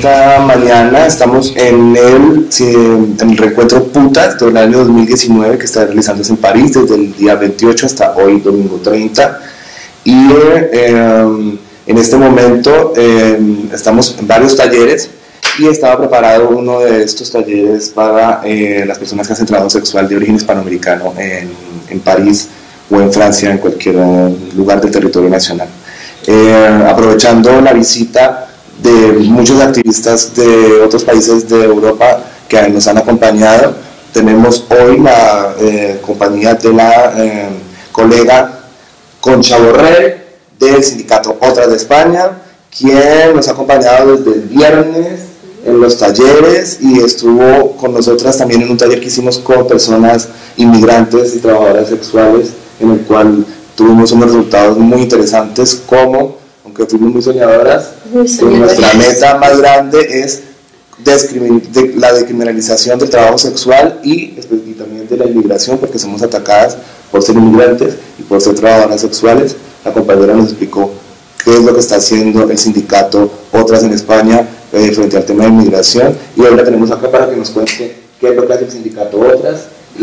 esta mañana estamos en el reencuentro Putas del año 2019 que está realizándose en París desde el día 28 hasta hoy, domingo 30. Y en este momento estamos en varios talleres y estaba preparado uno de estos talleres para las personas que hacen trabajo sexual de origen hispanoamericano en París o en Francia, en cualquier lugar del territorio nacional. Aprovechando la visita de muchos activistas de otros países de Europa que nos han acompañado, tenemos hoy la compañía de la colega Concha Borrell del sindicato Otras de España, quien nos ha acompañado desde el viernes en los talleres y estuvo con nosotras también en un taller que hicimos con personas inmigrantes y trabajadoras sexuales, en el cual tuvimos unos resultados muy interesantes, como, aunque fuimos muy soñadoras, nuestra meta más grande es la decriminalización del trabajo sexual y también de la inmigración, porque somos atacadas por ser inmigrantes y por ser trabajadoras sexuales. La compañera nos explicó qué es lo que está haciendo el sindicato Otras en España frente al tema de inmigración, y hoy la tenemos acá para que nos cuente qué es lo que hace el sindicato Otras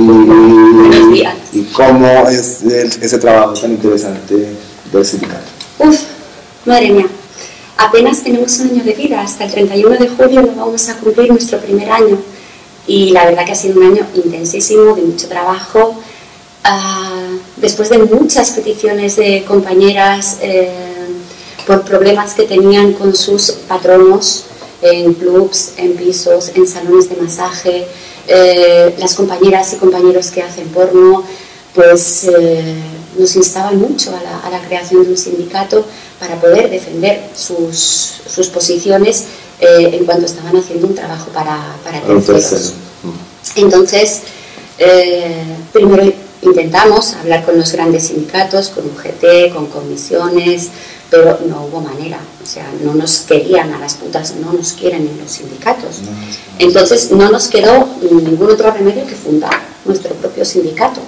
y cómo es ese trabajo tan interesante del sindicato. Madre mía, apenas tenemos un año de vida, hasta el 31 de julio nos vamos a cumplir nuestro primer año, y la verdad que ha sido un año intensísimo, de mucho trabajo, después de muchas peticiones de compañeras por problemas que tenían con sus patronos en clubs, en pisos, en salones de masaje, las compañeras y compañeros que hacen porno, pues nos instaban mucho a la creación de un sindicato para poder defender sus posiciones en cuanto estaban haciendo un trabajo para terceros. Entonces, primero intentamos hablar con los grandes sindicatos, con UGT, con comisiones, pero no hubo manera, o sea, no nos querían a las putas, no nos quieren en los sindicatos. Entonces no nos quedó ningún otro remedio que fundar nuestro propio sindicato.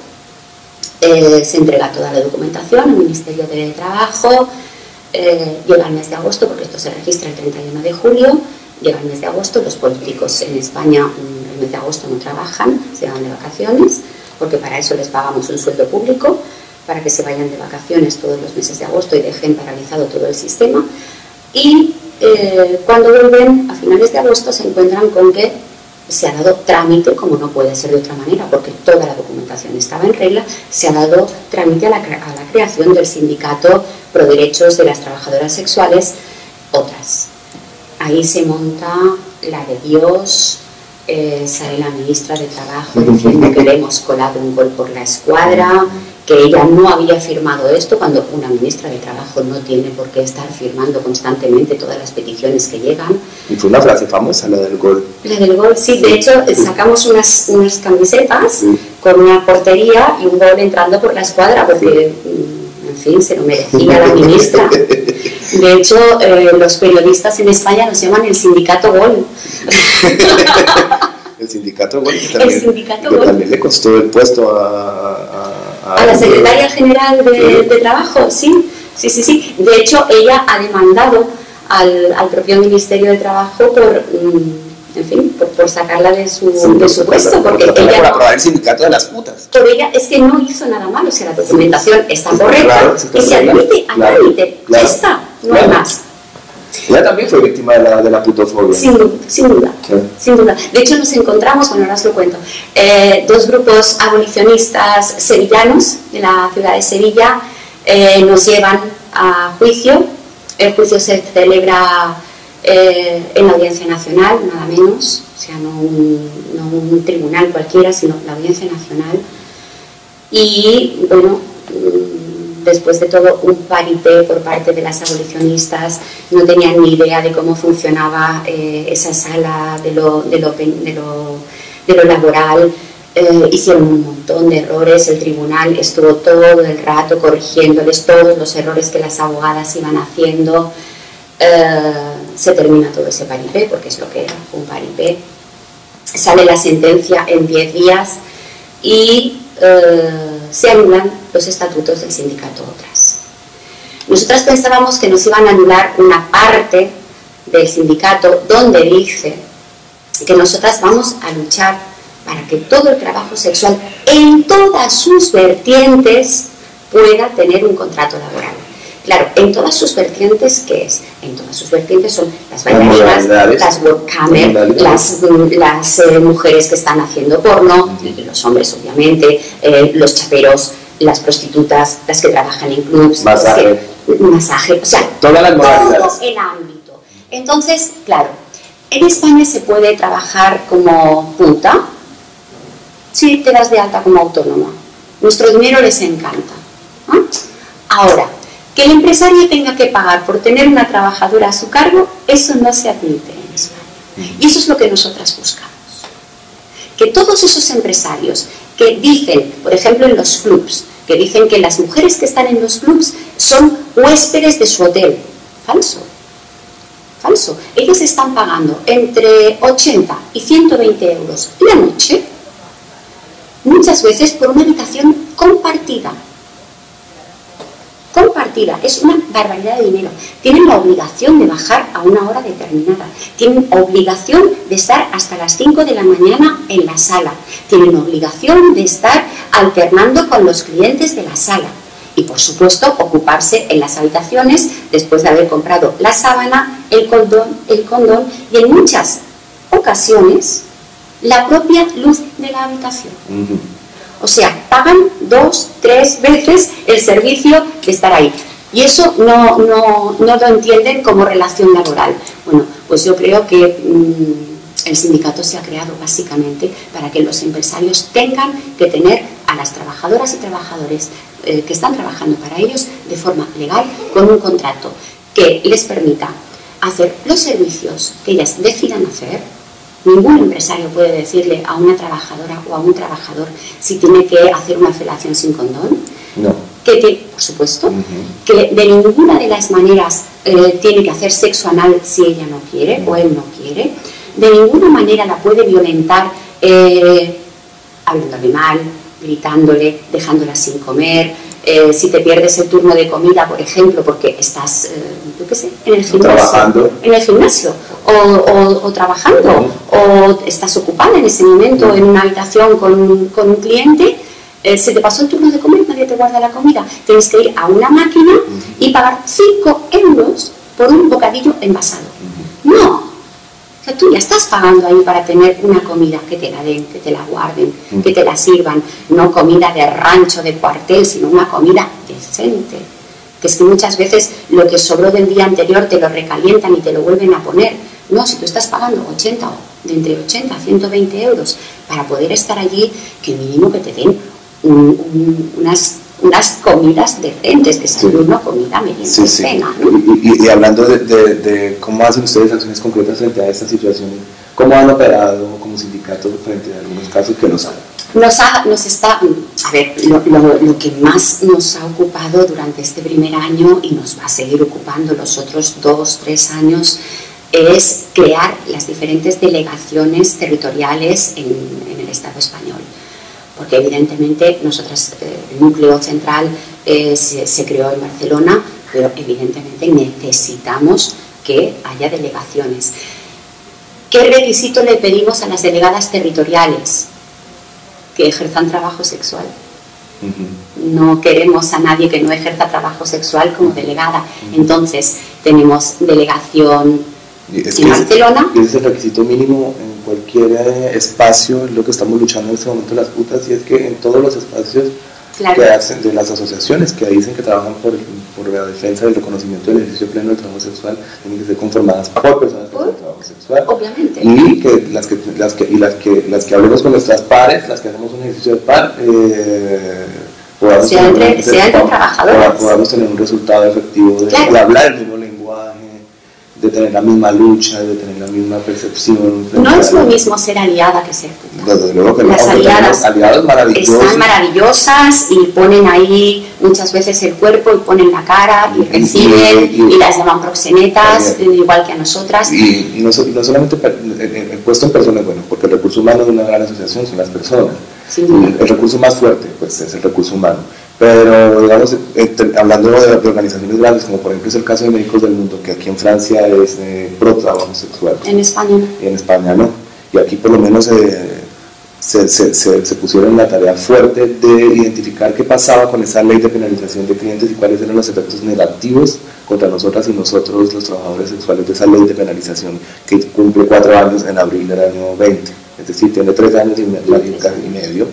Se entrega toda la documentación al Ministerio de Trabajo, llega el mes de agosto, porque esto se registra el 31 de julio, llega el mes de agosto, los políticos en España el mes de agosto no trabajan, se van de vacaciones, porque para eso les pagamos un sueldo público, para que se vayan de vacaciones todos los meses de agosto y dejen paralizado todo el sistema. Y cuando vuelven a finales de agosto se encuentran con que se ha dado trámite, como no puede ser de otra manera, porque toda la documentación estaba en regla, se ha dado trámite a la creación del sindicato pro derechos de las trabajadoras sexuales Otras. Ahí se monta la de Dios. Sale la ministra de Trabajo diciendo que le hemos colado un gol por la escuadra, que ella no había firmado esto, cuando una ministra de Trabajo no tiene por qué estar firmando constantemente todas las peticiones que llegan. Y fue una frase famosa, la del gol. La del gol, sí, de hecho sacamos unas camisetas con una portería y un gol entrando por la escuadra, porque en fin, se lo merecía la ministra. De hecho, los periodistas en España nos llaman el sindicato gol. El sindicato gol, también le costó el puesto a la secretaria general de Trabajo, sí. De hecho, ella ha demandado al propio Ministerio de Trabajo por sacarla de su puesto, porque ella por aprobar el sindicato de las putas. Pero ella es que no hizo nada malo, o sea, la documentación está correcta y se admite a trámite, ya está, no hay más. Ella también fue víctima de la putofobia. Sin duda. De hecho, nos encontramos, bueno, ahora os lo cuento, dos grupos abolicionistas sevillanos de la ciudad de Sevilla nos llevan a juicio. El juicio se celebra en la Audiencia Nacional, nada menos, o sea, no un tribunal cualquiera, sino la Audiencia Nacional. Y bueno, después de todo un paripé por parte de las abolicionistas, no tenían ni idea de cómo funcionaba esa sala de lo laboral, hicieron un montón de errores, el tribunal estuvo todo el rato corrigiéndoles todos los errores que las abogadas iban haciendo. Se termina todo ese paripé, porque es lo que era, un paripé. Sale la sentencia en 10 días y se anulan los estatutos del sindicato Otras. Nosotras pensábamos que nos iban a anular una parte del sindicato donde dice que nosotras vamos a luchar para que todo el trabajo sexual en todas sus vertientes pueda tener un contrato laboral. Claro, en todas sus vertientes, ¿qué es? En todas sus vertientes son las bailarinas, las webcamers, las mujeres que están haciendo porno, los hombres obviamente, los chaperos, las prostitutas, las que trabajan en clubs, masaje, o sea, todo el ámbito. Entonces, claro, en España se puede trabajar como puta si te das de alta como autónoma. Nuestro dinero les encanta. Ahora, que el empresario tenga que pagar por tener una trabajadora a su cargo, eso no se admite en España. Y eso es lo que nosotras buscamos. Que todos esos empresarios que dicen, por ejemplo en los clubs, que dicen que las mujeres que están en los clubs son huéspedes de su hotel. Falso. Falso. Ellos están pagando entre 80 y 120 euros la noche, muchas veces por una habitación compartida. Compartida, es una barbaridad de dinero. Tienen la obligación de bajar a una hora determinada, tienen obligación de estar hasta las 5 de la mañana en la sala, tienen obligación de estar alternando con los clientes de la sala y por supuesto ocuparse en las habitaciones después de haber comprado la sábana, el condón y en muchas ocasiones la propia luz de la habitación. O sea, pagan 2, 3 veces el servicio de estar ahí. Y eso no lo entienden como relación laboral. Bueno, pues yo creo que el sindicato se ha creado básicamente para que los empresarios tengan que tener a las trabajadoras y trabajadores que están trabajando para ellos de forma legal con un contrato que les permita hacer los servicios que ellas decidan hacer. Ningún empresario puede decirle a una trabajadora o a un trabajador si tiene que hacer una felación sin condón. No. Por supuesto, que de ninguna de las maneras tiene que hacer sexo anal si ella no quiere o él no quiere. De ninguna manera la puede violentar hablándole mal, gritándole, dejándola sin comer. Si te pierdes el turno de comida, por ejemplo, porque estás, yo qué sé, en el gimnasio, o trabajando, o estás ocupada en ese momento en una habitación con un cliente, se te pasó el turno de comer, nadie te guarda la comida, tienes que ir a una máquina y pagar 5 euros por un bocadillo envasado. No. O sea, tú ya estás pagando ahí para tener una comida, que te la den, que te la guarden, que te la sirvan, no comida de rancho, de cuartel, sino una comida decente. Que es que muchas veces lo que sobró del día anterior te lo recalientan y te lo vuelven a poner. No, si tú estás pagando de entre 80 a 120 euros para poder estar allí, que mínimo que te den unas comidas decentes, que sea una comida mediante cena, ¿no? Y hablando de cómo hacen ustedes acciones concretas frente a estas situaciones, ¿cómo han operado como sindicato frente a algunos casos que nos han? Lo que más nos ha ocupado durante este primer año y nos va a seguir ocupando los otros 2, 3 años es crear las diferentes delegaciones territoriales en el Estado español. Porque evidentemente nosotras, el núcleo central se creó en Barcelona, pero evidentemente necesitamos que haya delegaciones. ¿Qué requisito le pedimos a las delegadas territoriales? Que ejerzan trabajo sexual. No queremos a nadie que no ejerza trabajo sexual como delegada. Entonces tenemos delegación en Barcelona. Y ese es el requisito mínimo en cualquier espacio, es lo que estamos luchando en este momento las putas, y es que en todos los espacios que hacen de las asociaciones que dicen que trabajan por la defensa del reconocimiento del ejercicio pleno del trabajo sexual, tienen que ser conformadas por personas que hacen trabajo sexual. Obviamente. Y que las que hablemos con nuestras pares, las que hacemos un ejercicio de par, sea entre trabajadoras, podamos tener un resultado efectivo de hablar el mismo lenguaje, de tener la misma lucha, de tener la misma percepción. No es lo mismo ser aliada que ser puta. Desde luego que las aliadas están maravillosas y ponen ahí muchas veces el cuerpo y ponen la cara y reciben y las llaman proxenetas, igual que a nosotras. Y no solamente puesto en personas, bueno, porque el recurso humano de una gran asociación son las personas. El recurso más fuerte pues es el recurso humano, pero digamos, hablando de organizaciones grandes, como por ejemplo es el caso de Médicos del Mundo, que aquí en Francia es pro trabajo sexual. En España no. Y en España no. Y aquí por lo menos se pusieron en la tarea fuerte de identificar qué pasaba con esa ley de penalización de clientes y cuáles eran los efectos negativos contra nosotras y nosotros, los trabajadores sexuales, de esa ley de penalización que cumple 4 años en abril del año 20. Es decir, tiene 3 años y medio.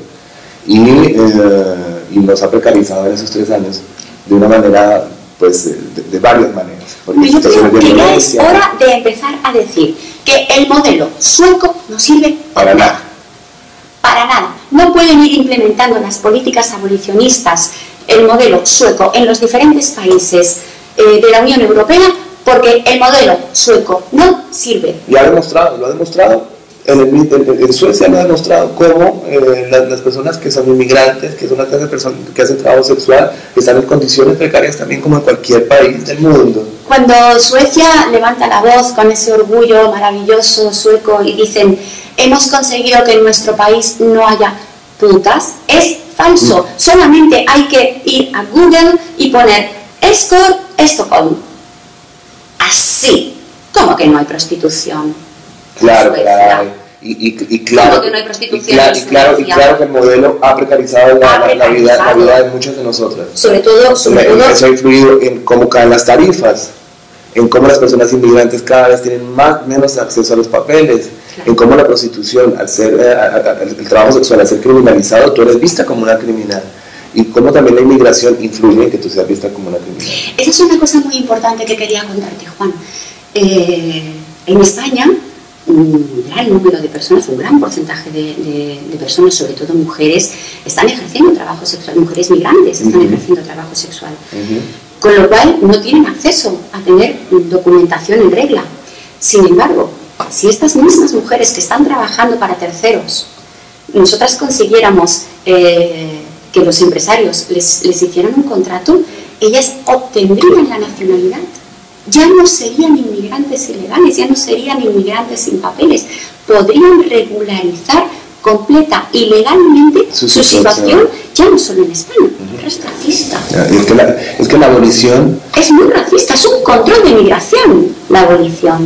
Y nos ha precarizado en esos 3 años de una manera, pues, de varias maneras. Yo creo que ya es hora de empezar a decir que el modelo sueco no sirve para nada. Para nada. No pueden ir implementando las políticas abolicionistas, el modelo sueco, en los diferentes países de la Unión Europea, porque el modelo sueco no sirve. Y lo ha demostrado. En Suecia lo ha demostrado cómo las personas que son inmigrantes, que son las clase de personas que hacen trabajo sexual, están en condiciones precarias también como en cualquier país del mundo. Cuando Suecia levanta la voz con ese orgullo maravilloso sueco y dicen hemos conseguido que en nuestro país no haya putas, es falso. Solamente hay que ir a Google y poner escort Estocolmo. Así. ¿Cómo que no hay prostitución? Claro, claro. Y claro, ¿cómo que no hay prostitución? Y claro que el modelo ha precarizado la vida de muchos de nosotros. Sobre todo eso ha influido en cómo caen las tarifas, en cómo las personas inmigrantes cada vez tienen menos acceso a los papeles, claro. En cómo la prostitución, al ser el trabajo sexual, al ser criminalizado, tú eres vista como una criminal. Y cómo también la inmigración influye en que tú seas vista como una criminal. Esa es una cosa muy importante que quería contarte, Juan. En España, un gran número de personas, un gran porcentaje de personas, sobre todo mujeres, están ejerciendo trabajo sexual, mujeres migrantes están ejerciendo trabajo sexual, con lo cual no tienen acceso a tener documentación en regla. Sin embargo, si estas mismas mujeres que están trabajando para terceros, nosotras consiguiéramos que los empresarios les hicieran un contrato, ellas obtendrían la nacionalidad. Ya no serían inmigrantes ilegales, ya no serían inmigrantes sin papeles, podrían regularizar completa y legalmente su situación, ya no solo en España, es racista. Es que la abolición... Es muy racista, es un control de inmigración, la abolición.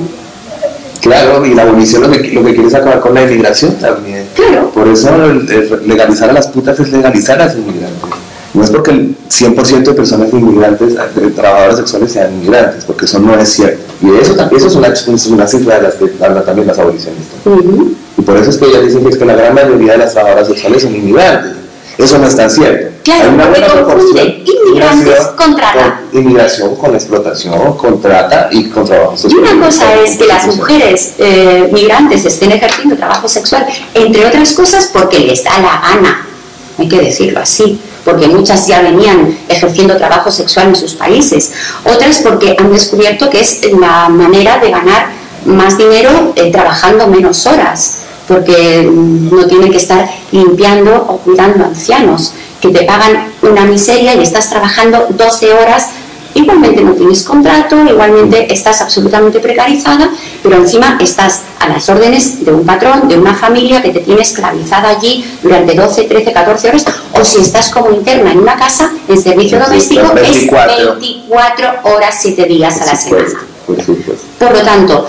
Claro, y la abolición lo que quiere es acabar con la inmigración también. Claro. Por eso legalizar a las putas es legalizar a los inmigrantes. No es porque el 100% de personas inmigrantes, de trabajadoras sexuales, sean inmigrantes, porque eso no es cierto. Y eso es una cifra de las que hablan también las abolicionistas. Y por eso es que ellas dicen que la gran mayoría de las trabajadoras sexuales son inmigrantes. Eso no es tan cierto. Claro, hay una buena proporción. Inmigrantes con trata. Inmigración con explotación, con trata y con trabajo sexual. Y una cosa es que las mujeres migrantes estén ejerciendo trabajo sexual, entre otras cosas porque les da la gana, hay que decirlo así, porque muchas ya venían ejerciendo trabajo sexual en sus países, otras porque han descubierto que es la manera de ganar más dinero trabajando menos horas, porque no tienen que estar limpiando o cuidando ancianos, que te pagan una miseria y estás trabajando 12 horas, igualmente no tienes contrato, igualmente estás absolutamente precarizada, pero encima estás a las órdenes de un patrón, de una familia que te tiene esclavizada allí durante 12, 13, 14 horas, o si estás como interna en una casa, en servicio doméstico, 24. Es 24 horas, 7 días a la semana. Por lo tanto,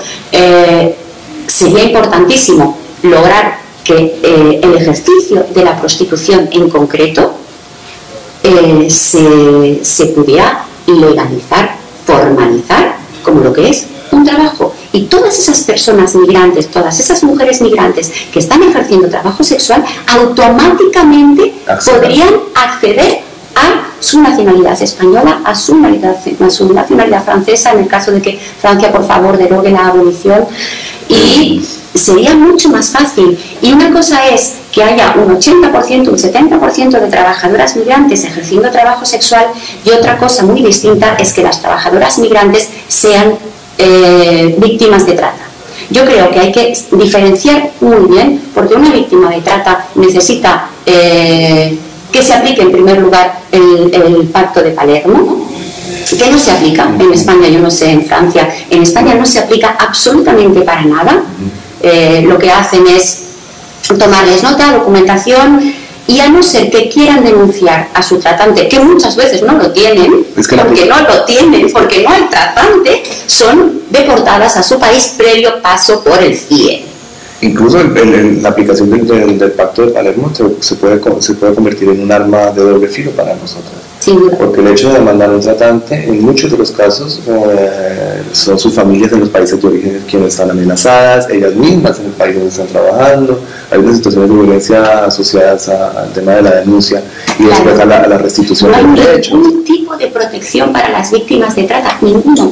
sería importantísimo lograr que el ejercicio de la prostitución en concreto se pudiera legalizar, formalizar como lo que es un trabajo. Y todas esas personas migrantes, todas esas mujeres migrantes que están ejerciendo trabajo sexual, automáticamente podrían acceder a su nacionalidad española, a su nacionalidad francesa, en el caso de que Francia, por favor, derogue la abolición, y sería mucho más fácil. Y una cosa es que haya un 80%, un 70% de trabajadoras migrantes ejerciendo trabajo sexual, y otra cosa muy distinta es que las trabajadoras migrantes sean víctimas de trata. Yo creo que hay que diferenciar muy bien, porque una víctima de trata necesita que se aplique en primer lugar el Pacto de Palermo, ¿no? Que no se aplica en España, yo no sé, en Francia. En España no se aplica absolutamente para nada. Lo que hacen es tomarles nota, documentación, Y a no ser que quieran denunciar a su tratante, que muchas veces no lo tienen, porque no hay tratante, son deportadas a su país previo paso por el CIE. Incluso la aplicación del Pacto de Palermo se puede convertir en un arma de doble filo para nosotros. Sin duda. Porque el hecho de demandar a un tratante, en muchos de los casos, son sus familias en los países de origen quienes están amenazadas, ellas mismas en el país donde están trabajando. Hay unas situaciones de violencia asociadas al tema de la denuncia y después a la restitución de derechos. No hay ningún tipo de protección para las víctimas de trata, ninguno.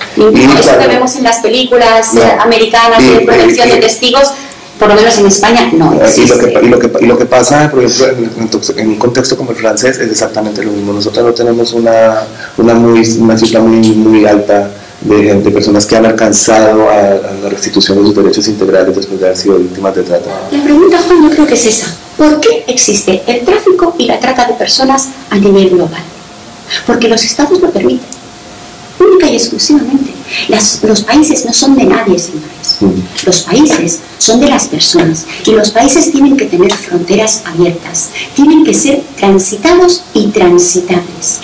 Eso que vemos en las películas americanas de protección de testigos, por lo menos en España no existe. Y lo que pasa, por ejemplo, en un contexto como el francés, es exactamente lo mismo. Nosotros no tenemos una cifra muy alta de personas que han alcanzado a la restitución de sus derechos integrales después de haber sido víctimas de trata. La pregunta, Juan, yo creo que es esa. ¿Por qué existe el tráfico y la trata de personas a nivel global? Porque los estados lo permiten. Única y exclusivamente. Los países no son de nadie, señores. Los países son de las personas. Y los países tienen que tener fronteras abiertas. Tienen que ser transitados y transitables.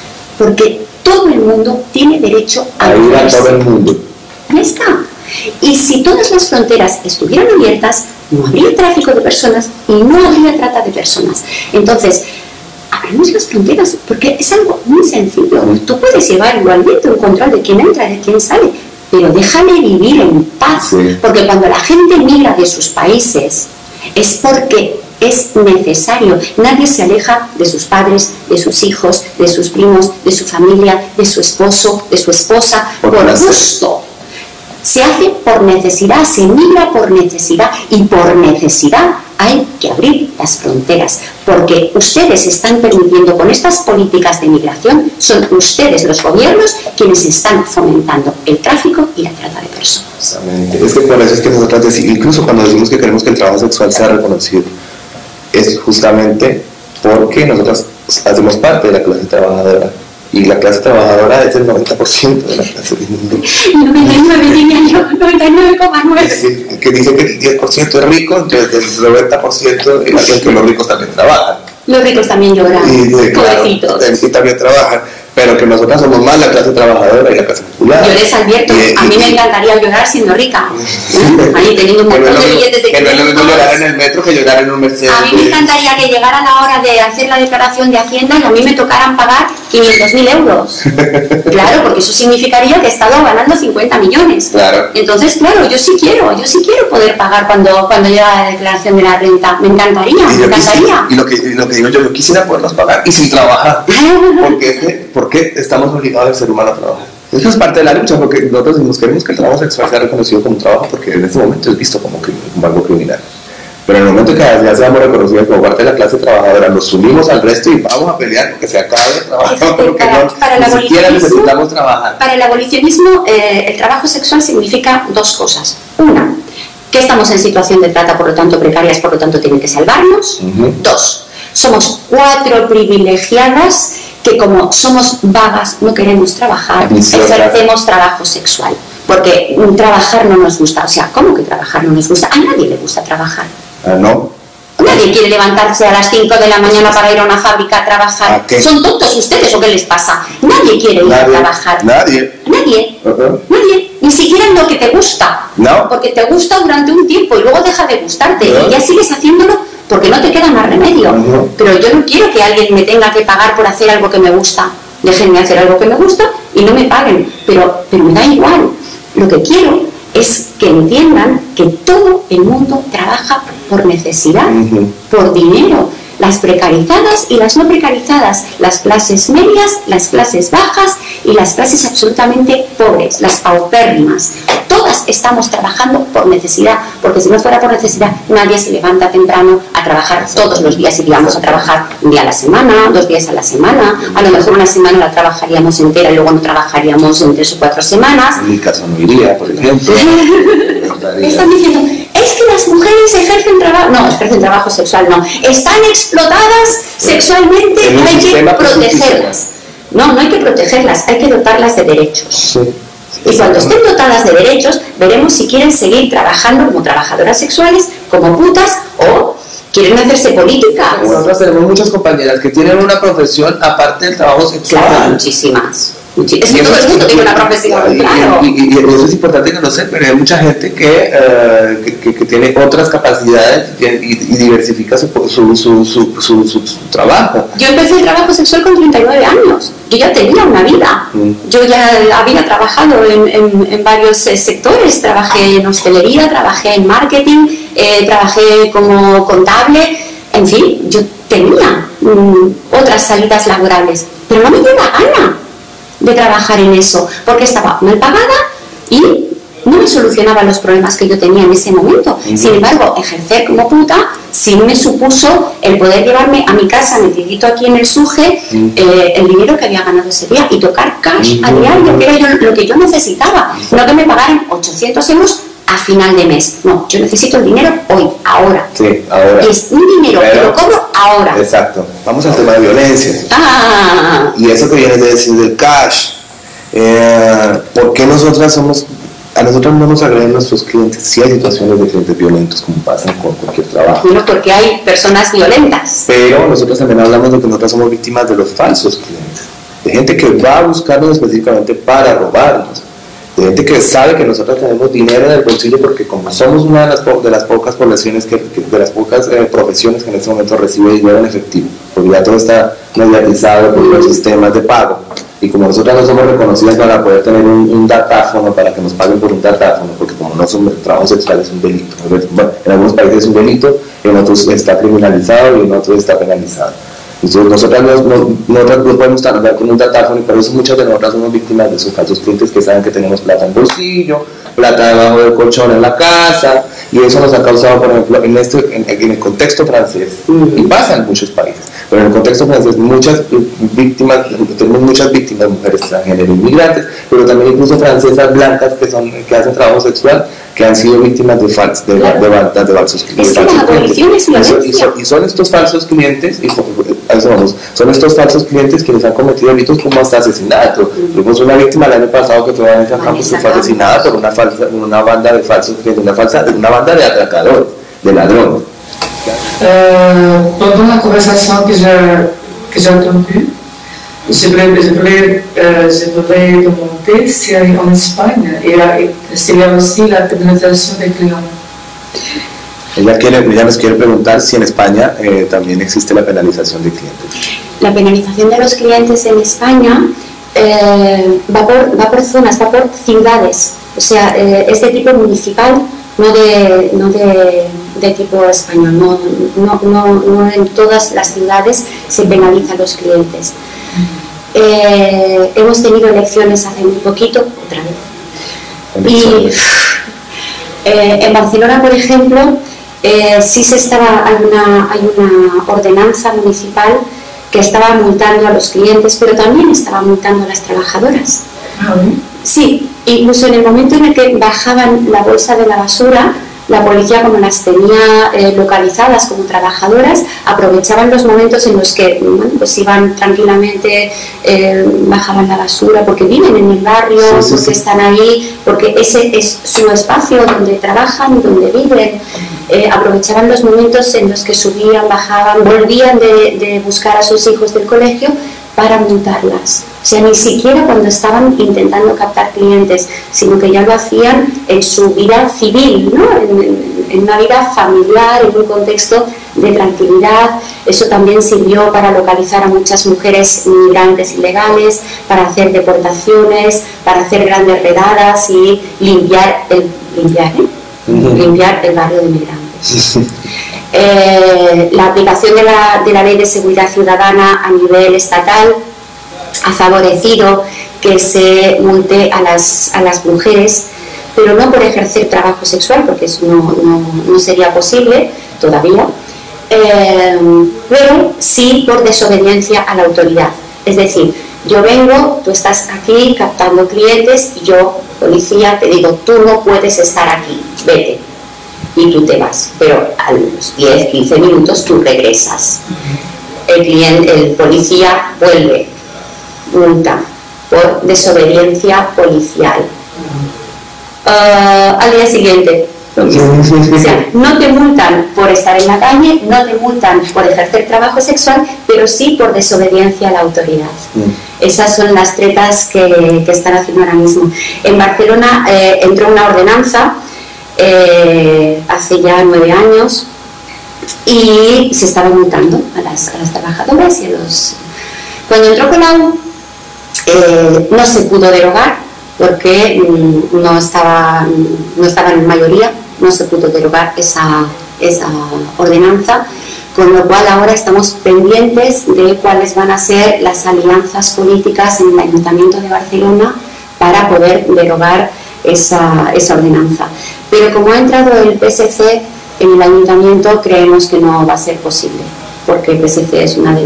Porque todo el mundo tiene derecho a ir a todo el mundo. Ahí está. Y si todas las fronteras estuvieran abiertas, no habría tráfico de personas y no habría trata de personas. Entonces, abramos las fronteras, porque es algo muy sencillo. Tú puedes llevar igualmente un control de quién entra y de quién sale, pero déjale vivir en paz. Sí. Porque cuando la gente migra de sus países, es porque es necesario. Nadie se aleja de sus padres, de sus hijos, de sus primos, de su familia, de su esposo, de su esposa, por gusto. Se hace por necesidad, se migra por necesidad, y por necesidad hay que abrir las fronteras, porque ustedes están permitiendo, con estas políticas de migración, son ustedes, los gobiernos, quienes están fomentando el tráfico y la trata de personas. Exactamente. Es que por eso es que nosotros, incluso cuando decimos que queremos que el trabajo sexual sea reconocido, es justamente porque nosotros hacemos parte de la clase trabajadora. Y la clase trabajadora es el 90% de la clase del mundo. 99, diría yo, 99,9. Es decir, que dice que el 10% es rico, entonces el 90% es que los ricos también trabajan. Los ricos también lloran, pobrecitos. Claro, sí, también trabajan, pero que nosotras somos más la clase trabajadora y la clase popular. Yo les advierto, a mí me encantaría llorar siendo rica. Ahí teniendo un montón de billetes de 500. Que no es lo mismo llorar en el metro que llorar en un Mercedes. A mí me encantaría que llegara la hora de hacer la declaración de Hacienda y a mí me tocaran pagar 500.000 euros. Claro, porque eso significaría que he estado ganando 50 millones. Claro. Entonces, claro, yo sí quiero poder pagar cuando llega la declaración de la renta. Me encantaría, me encantaría. Y lo que digo yo quisiera poderlos pagar y sin trabajar. Porque estamos obligados al ser humano a trabajar. Eso es parte de la lucha, porque nosotros nos queremos que el trabajo sexual sea reconocido como un trabajo, porque en este momento es visto como algo criminal. Pero en el momento que ya seamos reconocidos como parte de la clase trabajadora, nos unimos al resto y vamos a pelear porque se acabe el trabajo, porque ni siquiera necesitamos trabajar. Para el abolicionismo, el trabajo sexual significa dos cosas. Una, que estamos en situación de trata, por lo tanto precarias, por lo tanto tienen que salvarnos. Dos, somos 4 privilegiadas que, como somos vagas, no queremos trabajar, ejercemos trabajo sexual. Porque trabajar no nos gusta. O sea, ¿cómo que trabajar no nos gusta? A nadie le gusta trabajar. No. Nadie quiere levantarse a las 5 de la mañana para ir a una fábrica a trabajar. ¿Son tontos ustedes o qué les pasa? Nadie quiere ir a trabajar. Nadie. Nadie. Ni siquiera en lo que te gusta. No. Porque te gusta durante un tiempo y luego deja de gustarte. Y ya sigues haciéndolo porque no te queda más remedio. Pero yo no quiero que alguien me tenga que pagar por hacer algo que me gusta. Déjenme hacer algo que me gusta y no me paguen. Pero me da igual. Lo que quiero es que entiendan que todo el mundo trabaja por necesidad, por dinero. Las precarizadas y las no precarizadas, las clases medias, las clases bajas y las clases absolutamente pobres, las paupérrimas. Todas estamos trabajando por necesidad, porque si no fuera por necesidad, nadie se levanta temprano a trabajar todos los días. Iríamos a trabajar un día a la semana, 2 días a la semana, a lo mejor una semana la trabajaríamos entera y luego no trabajaríamos en 3 o 4 semanas. En mi caso no iría, por ejemplo. Están diciendo, es que las mujeres ejercen trabajo, no, ejercen trabajo sexual, no, están explotadas sexualmente, hay que protegerlas. No hay que protegerlas, hay que dotarlas de derechos. Sí. Y cuando estén dotadas de derechos, veremos si quieren seguir trabajando como trabajadoras sexuales, como putas, o quieren hacerse políticas. Nosotros tenemos muchas compañeras que tienen una profesión aparte del trabajo sexual. Claro, muchísimas. Es que todo el mundo tiene una profesión, claro. Y eso es importante que lo sepan, pero hay mucha gente que tiene otras capacidades y diversifica su trabajo. Yo empecé el trabajo sexual con 39 años. Yo ya tenía una vida. Yo ya había trabajado en varios sectores. Trabajé en hostelería, trabajé en marketing, trabajé como contable. En fin, yo tenía otras salidas laborales, pero no me dio la gana de trabajar en eso, porque estaba mal pagada y no me solucionaba los problemas que yo tenía en ese momento. Sin embargo, ejercer como puta sí me supuso el poder llevarme a mi casa, metidito aquí en el SUGE, el dinero que había ganado ese día y tocar cash a diario, que era lo que yo necesitaba. No que me pagaran 800 euros a final de mes. No, yo necesito el dinero hoy, ahora. Sí, ahora. Y es un dinero que lo cobro ahora. Exacto. Vamos al tema de violencia. Y eso que vienes de decir del cash. ¿Por qué a nosotros no nos agreden nuestros clientes si hay situaciones de clientes violentos como pasan con cualquier trabajo? Bueno, porque hay personas violentas. Pero nosotros también hablamos de que nosotros somos víctimas de los falsos clientes, de gente que va a buscarnos específicamente para robarnos, de gente que sabe que nosotros tenemos dinero en el bolsillo porque como somos una de las pocas poblaciones de las pocas profesiones que en este momento recibe dinero en efectivo, porque ya todo está mediatizado por los sistemas de pago, y como nosotros no somos reconocidas para poder tener un datáfono, para que nos paguen por un datáfono, porque como no somos, el trabajo sexual es un delito, bueno, en algunos países es un delito, en otros está criminalizado y en otros está penalizado. Entonces nosotros no podemos hablar con un datáfono, y por eso muchas de nosotras somos víctimas de esos falsos clientes que saben que tenemos plata en bolsillo, plata debajo del colchón en la casa, y eso nos ha causado, por ejemplo, en el contexto francés, y pasa en muchos países, pero en el contexto francés tenemos muchas víctimas, mujeres transgénero, inmigrantes, pero también incluso francesas blancas que hacen trabajo sexual, que han sido víctimas de falsos clientes. Es que la abolición es violencia. Y son estos falsos clientes, son estos falsos clientes quienes han cometido delitos como hasta asesinato. Tuvimos una víctima el año pasado que fue Vanessa Campos, que fue asesinada por una banda de falsos clientes, una banda de atracadores, de ladrones. Pendant la conversation que j'ai entendue, je voudrais demander si en Espagne s'il y a aussi la pénalisation des clients. Ella nos quiere preguntar si en España también existe la penalización de clientes. La penalización de los clientes en España va por zonas, va por ciudades, o sea, es de tipo municipal, no de tipo español, no en todas las ciudades se penalizan los clientes. Hemos tenido elecciones hace muy poquito, otra vez, y en Barcelona, por ejemplo, sí hay una ordenanza municipal que estaba multando a los clientes, pero también estaba multando a las trabajadoras. Sí, incluso en el momento en el que bajaban la bolsa de la basura, la policía, como las tenía localizadas como trabajadoras, aprovechaban los momentos en los que pues iban tranquilamente, bajaban la basura, porque viven en el barrio, porque están ahí, porque ese es su espacio donde trabajan, donde viven. Aprovechaban los momentos en los que subían, bajaban, volvían de buscar a sus hijos del colegio para multarlas. O sea, ni siquiera cuando estaban intentando captar clientes, sino que ya lo hacían en su vida civil, ¿no? En una vida familiar, en un contexto de tranquilidad. Eso también sirvió para localizar a muchas mujeres inmigrantes ilegales, para hacer deportaciones, para hacer grandes redadas y limpiar el barrio de migrantes. La aplicación de la Ley de Seguridad Ciudadana a nivel estatal ha favorecido que se multe a las mujeres, pero no por ejercer trabajo sexual, porque eso no sería posible todavía, pero sí por desobediencia a la autoridad. Es decir, yo vengo, tú estás aquí captando clientes y yo, policía, te digo, tú no puedes estar aquí, vete. Y tú te vas, pero a los 10, 15 minutos tú regresas. El policía vuelve, multa por desobediencia policial. Al día siguiente, lo mismo. O sea, no te multan por estar en la calle, no te multan por ejercer trabajo sexual, pero sí por desobediencia a la autoridad. Esas son las tretas que están haciendo ahora mismo. En Barcelona entró una ordenanza hace ya 9 años y se estaba multando a las trabajadoras y a los... Cuando entró Colau no se pudo derogar porque no estaba en mayoría, no se pudo derogar esa ordenanza, con lo cual ahora estamos pendientes de cuáles van a ser las alianzas políticas en el Ayuntamiento de Barcelona para poder derogar esa ordenanza. Pero como ha entrado el PSC en el Ayuntamiento, creemos que no va a ser posible, porque el PSC es uno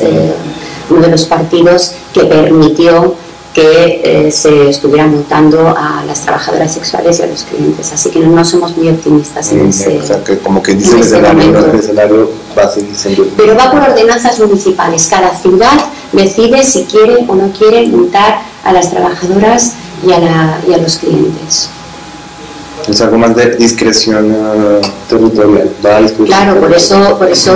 de los partidos que permitió que se estuviera multando a las trabajadoras sexuales y a los clientes, así que no somos muy optimistas en ese momento. O sea, que como que dice el escenario va a seguir siendo... Pero va por ordenanzas municipales, cada ciudad decide si quiere o no quiere multar a las trabajadoras y a los clientes. Es algo más de discreción territorial. Claro, por eso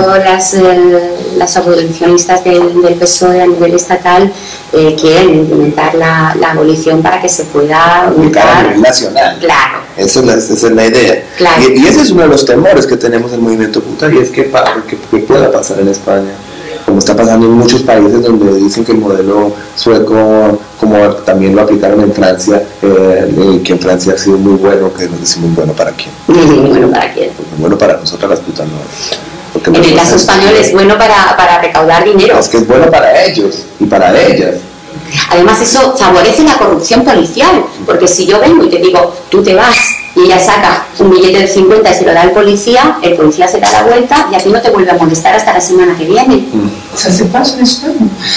las abolicionistas del PSOE a nivel estatal quieren implementar la abolición para que se pueda multar a nivel nacional. Claro. Esa es la idea. Claro. Y ese es uno de los temores que tenemos en el movimiento puta, y es que pueda pasar en España, como está pasando en muchos países donde dicen que el modelo sueco, como también lo aplicaron en Francia, que en Francia ha sido muy bueno, que no decimos bueno para quién. Muy bueno para quién. Bueno para nosotras las putas no. Porque en el caso español es bueno para recaudar dinero. Es que es bueno para ellos y para ellas. Además eso favorece la corrupción policial, porque si yo vengo y te digo, tú te vas, y ella saca un billete de 50 y se lo da al policía, el policía se da la vuelta y a ti no te vuelve a molestar hasta la semana que viene. O sea, se pasa en España.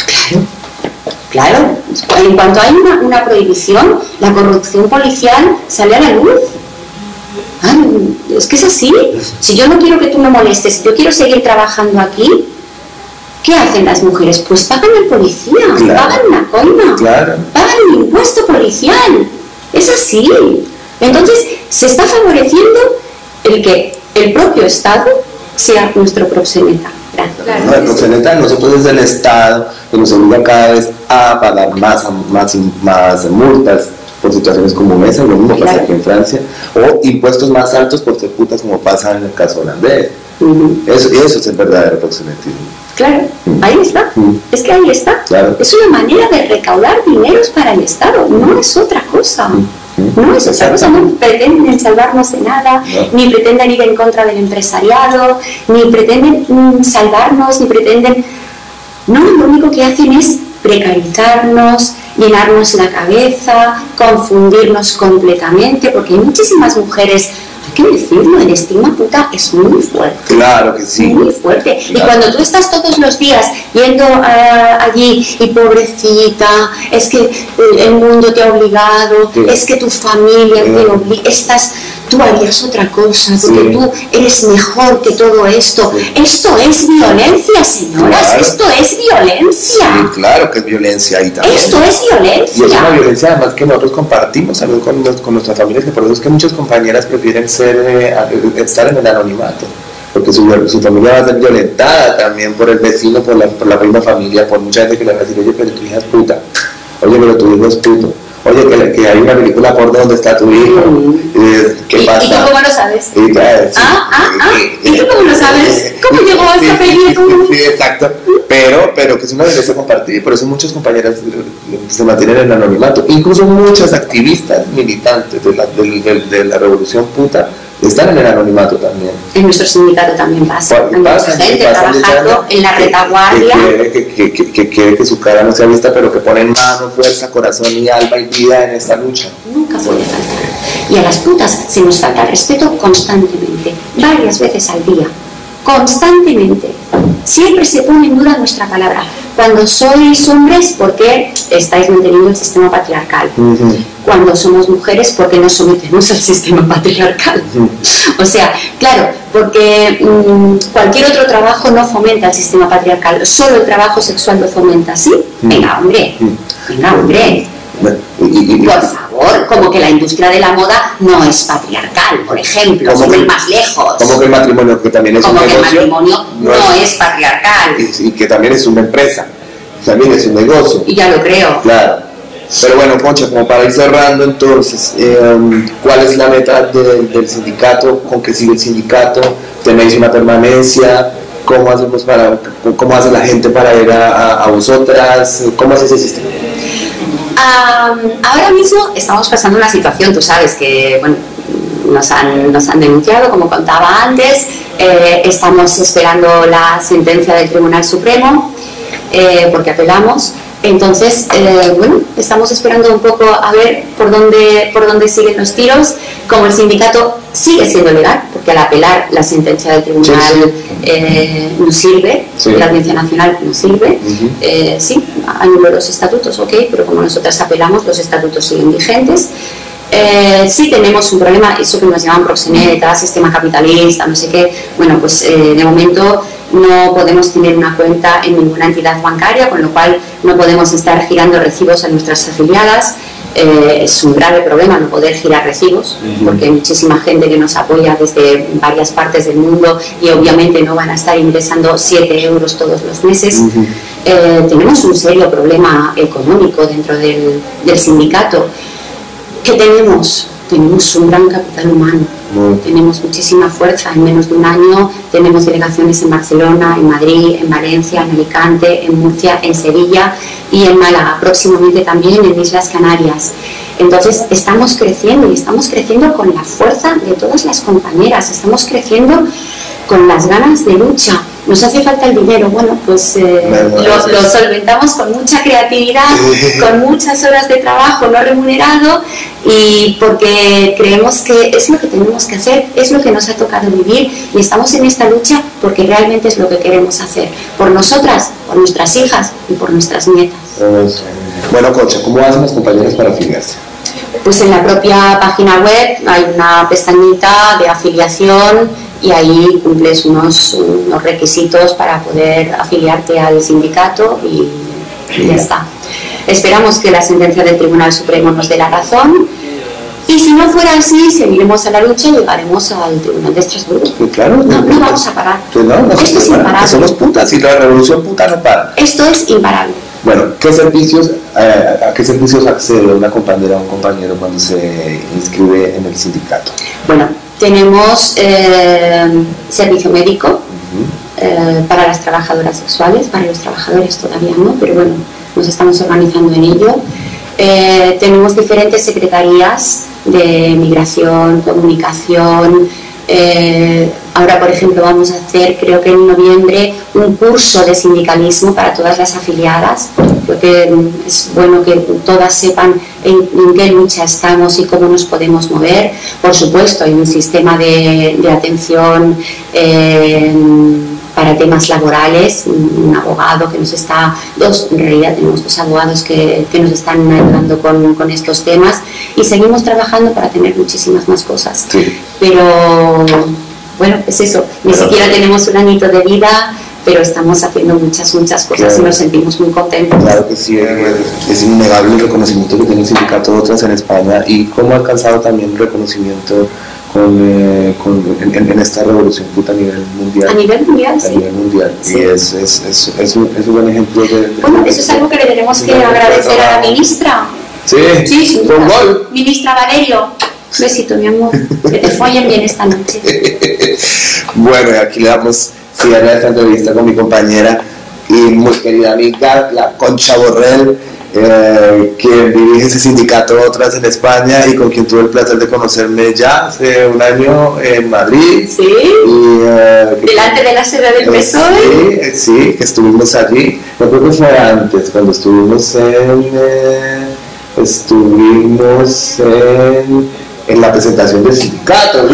Claro. En cuanto hay una prohibición, la corrupción policial sale a la luz. Es que es así. Si yo no quiero que tú me molestes, si yo quiero seguir trabajando aquí, ¿qué hacen las mujeres? Pues pagan al policía, claro, pagan una coima, claro, pagan un impuesto policial. Es así. Entonces, se está favoreciendo el que el propio Estado sea nuestro proxeneta. Claro, no, el proxeneta de nosotros es el Estado, que nos obliga cada vez a pagar más multas por situaciones como esa, lo mismo pasa aquí en Francia, o impuestos más altos por ser putas, como pasa en el caso holandés. Eso es el verdadero proxenetismo. Claro, ahí está. Es que ahí está. Claro. Es una manera de recaudar dineros para el Estado, no es otra cosa. No es otra cosa, no pretenden salvarnos de nada, ni pretenden ir en contra del empresariado, ni pretenden salvarnos, ni pretenden... No, lo único que hacen es precarizarnos, llenarnos la cabeza, confundirnos completamente, porque hay muchísimas mujeres, hay que decirlo, el estigma puta es muy fuerte. Claro que sí. Muy fuerte. Claro. Y cuando tú estás todos los días yendo allí y pobrecita, es que el mundo te ha obligado, sí, es que tu familia te obliga, tú harías otra cosa, porque tú eres mejor que todo esto. Esto es violencia, señoras, claro, esto es violencia. Sí, claro que es violencia ahí también. Esto es violencia. Y es una violencia además que nosotros compartimos también con nuestras familias, que por eso es que muchas compañeras prefieren estar en el anonimato, porque su familia va a ser violentada también por el vecino, por la misma familia, por mucha gente que le va a decir, oye, pero tu hija es puta, oye, pero tu hijo es puto. Oye, que hay una película porno donde está tu hijo. ¿Qué pasa? ¿Y tú cómo lo sabes? ¿Y tú cómo lo sabes? ¿Cómo llegó a esa película? Sí, exacto. Pero que es una violencia compartida, y por eso muchas compañeras se mantienen en el anonimato. Incluso muchas activistas militantes de la revolución puta están en el anonimato también. En nuestro sindicato también pasa. Hay mucha gente trabajando en la retaguardia. Que quiere que su cara no sea vista, pero que ponen mano, fuerza, corazón y alma y vida en esta lucha. Nunca puede faltar. Y a las putas se nos falta el respeto constantemente, varias veces al día. Constantemente. Siempre se pone en duda nuestra palabra. Cuando sois hombres, porque estáis manteniendo el sistema patriarcal. Cuando somos mujeres, porque nos sometemos al sistema patriarcal. O sea, claro, porque cualquier otro trabajo no fomenta el sistema patriarcal, solo el trabajo sexual lo fomenta, ¿sí? Venga, hombre. Venga, hombre. Por favor. como que la industria de la moda no es patriarcal, por ejemplo, sin ir más lejos. Como que el matrimonio, que también es como un negocio, que el matrimonio no es patriarcal. Y que también es una empresa, también es un negocio. Y ya lo creo. Claro. Pero bueno, Concha, como para ir cerrando entonces, ¿cuál es la meta del sindicato? ¿Con qué sigue el sindicato? ¿Tenéis una permanencia? ¿Cómo hace la gente para ir a vosotras? ¿Cómo hace ese sistema? Ahora mismo estamos pasando una situación, tú sabes que, bueno, nos han denunciado, como contaba antes, estamos esperando la sentencia del Tribunal Supremo, porque apelamos. Entonces, bueno, estamos esperando un poco a ver por dónde siguen los tiros. Como el sindicato sigue siendo legal, porque al apelar la sentencia del tribunal no sirve, la Audiencia Nacional no sirve, sí, anuló los estatutos, ok, pero como nosotras apelamos, los estatutos siguen vigentes. Sí tenemos un problema, eso que nos llaman proxeneta, sistema capitalista, no sé qué. Bueno, pues de momento no podemos tener una cuenta en ninguna entidad bancaria, con lo cual no podemos estar girando recibos a nuestras afiliadas. Es un grave problema no poder girar recibos, porque hay muchísima gente que nos apoya desde varias partes del mundo y obviamente no van a estar ingresando 7 euros todos los meses. Tenemos un serio problema económico dentro del sindicato. ¿Qué tenemos? Tenemos un gran capital humano, tenemos muchísima fuerza. En menos de un año tenemos delegaciones en Barcelona, en Madrid, en Valencia, en Alicante, en Murcia, en Sevilla y en Málaga, próximamente también en Islas Canarias. Entonces estamos creciendo y estamos creciendo con la fuerza de todas las compañeras, estamos creciendo con las ganas de lucha. Nos hace falta el dinero, bueno, pues lo solventamos con mucha creatividad, con muchas horas de trabajo no remunerado, y porque creemos que es lo que tenemos que hacer, es lo que nos ha tocado vivir, y estamos en esta lucha porque realmente es lo que queremos hacer, por nosotras, por nuestras hijas y por nuestras nietas. Bueno, Concha, ¿cómo hacen las compañeras para afiliarse? Pues en la propia página web hay una pestañita de afiliación y ahí cumples unos requisitos para poder afiliarte al sindicato y ya está. Esperamos que la sentencia del Tribunal Supremo nos dé la razón, y si no fuera así, seguiremos a la lucha y llegaremos al Tribunal de Estrasburgo. Claro, no vamos a parar. Esto es imparable. Somos putas y la revolución puta no para. Esto es imparable. Bueno, ¿a qué servicios accede una compañera o un compañero cuando se inscribe en el sindicato? Bueno, tenemos servicio médico para las trabajadoras sexuales, para los trabajadores todavía no, pero bueno, nos estamos organizando en ello. Tenemos diferentes secretarías de migración, comunicación. Ahora, por ejemplo, vamos a hacer, creo que en noviembre, un curso de sindicalismo para todas las afiliadas. Creo que es bueno que todas sepan en qué lucha estamos y cómo nos podemos mover. Por supuesto, hay un sistema de atención para temas laborales, un abogado que nos está, en realidad tenemos 2 abogados que nos están ayudando con estos temas, y seguimos trabajando para tener muchísimas más cosas. Sí. Pero bueno, es eso, ni siquiera tenemos un añito de vida, pero estamos haciendo muchas cosas y nos sentimos muy contentos. Claro que sí, es innegable el reconocimiento que tiene el sindicato de otras en España, y cómo ha alcanzado también reconocimiento en esta revolución puta a nivel mundial. A nivel mundial, sí. A nivel mundial, sí. Y es un buen ejemplo de... Bueno, eso es algo que le tenemos que agradecer a la ministra. Sí, sin duda. Ministra Valerio. Besito, mi amor. Que te follen bien esta noche. Bueno, aquí le damos cierre a esta entrevista con mi compañera y muy querida amiga, la Concha Borrell, quien dirige ese sindicato Otras en España y con quien tuve el placer de conocerme ya hace un año en Madrid. Sí. Delante de la sede del PSOE. Sí, que estuvimos allí. No creo que fue antes, cuando estuvimos en la presentación del sindicato.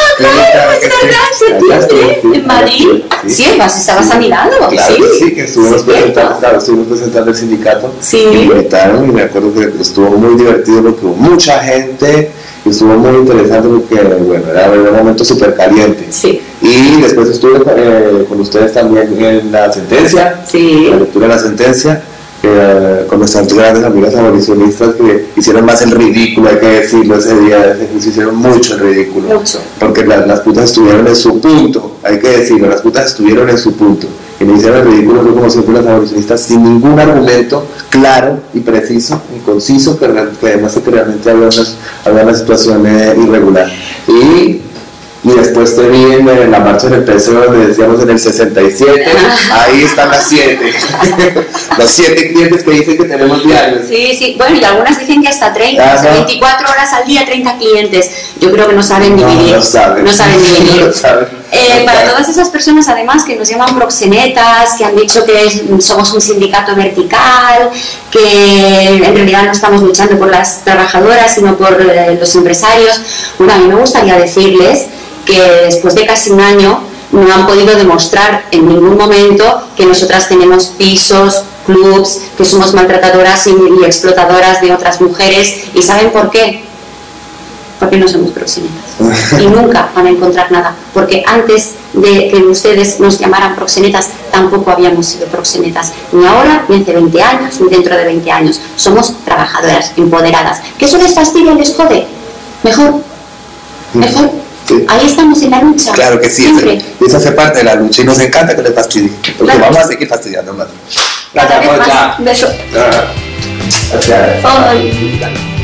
En Madrid. Sí, estabas anidando. Claro, sí, que estuvimos presentando el sindicato. Sí. Me invitaron y me acuerdo que estuvo muy divertido porque hubo mucha gente y estuvo muy interesante porque, bueno, era un momento súper caliente. Sí. Y después estuve con ustedes también en la sentencia, sí, la lectura de la sentencia. con nuestras grandes amigas abolicionistas que hicieron más el ridículo, hay que decirlo, ese día se hicieron mucho el ridículo. Mucho. Porque las putas estuvieron en su punto, hay que decirlo, las putas estuvieron en su punto. Y me hicieron el ridículo, fue como siempre las abolicionistas, sin ningún argumento claro y preciso y conciso que demuestre que realmente había una situación irregular. Y después te vi en la marcha del PC, donde decíamos en el 67, ahí están las 7. Los 7 clientes que dicen que tenemos diarios. Sí, bueno, y algunas dicen que hasta 30, o sea, 24 horas al día, 30 clientes. Yo creo que no saben dividir. No saben dividir. No saben. Para todas esas personas, además, que nos llaman proxenetas, que han dicho que somos un sindicato vertical, que en realidad no estamos luchando por las trabajadoras, sino por los empresarios, bueno, a mí me gustaría decirles que después de casi un año no han podido demostrar en ningún momento que nosotras tenemos pisos, clubs, que somos maltratadoras y explotadoras de otras mujeres. ¿Y saben por qué? Porque no somos proxenetas. Y nunca van a encontrar nada. Porque antes de que ustedes nos llamaran proxenetas, tampoco habíamos sido proxenetas. Ni ahora, ni hace 20 años, ni dentro de 20 años. Somos trabajadoras, empoderadas. ¿Que eso les fastidia y les jode? Mejor. Sí. Ahí estamos en la lucha. Claro que sí, eso hace parte de la lucha y nos encanta que les fastidie, porque claro, vamos a seguir fastidiando más. Cada vez más. Beso. Gracias.